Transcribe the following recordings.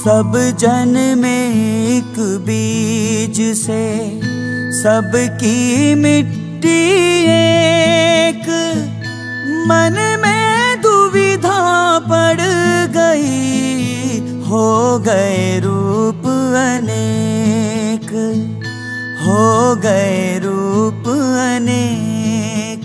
सब जन में एक बीज से सबकी मिट्टी एक, मन में दुविधा पड़ गई, हो गए रूप अनेक, हो गए रूप अनेक।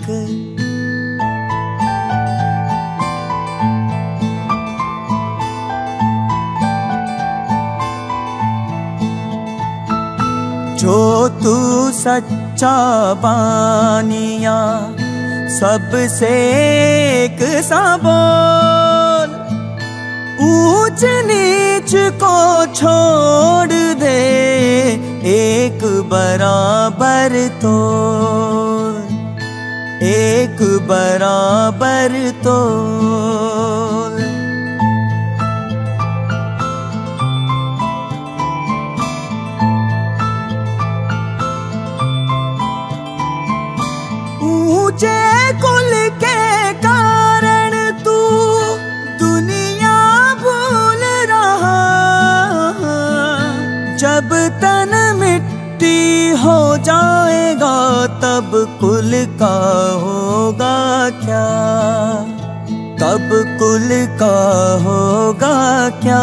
जो तू सच्चा बानिया सबसे एक सा बोल, ऊंच नीच को छोड़ दे, एक बराबर तोल, एक बराबर तोल। ऊंचे कुल के कारण तू दुनिया भूल रहा, जब तन मिट्टी हो जाएगा तब कुल का होगा क्या, तब कुल का होगा क्या।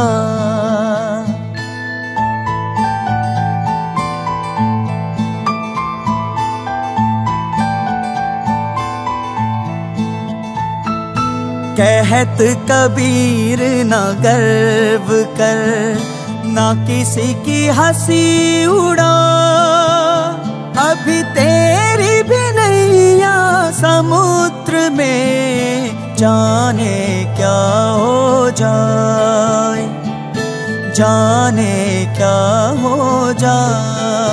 कहत कबीर ना गर्व कर, ना किसी की हंसी उड़ा, अभी तेरी भी नैया समुद्र में जाने क्या हो जाए, जाने क्या हो जाए।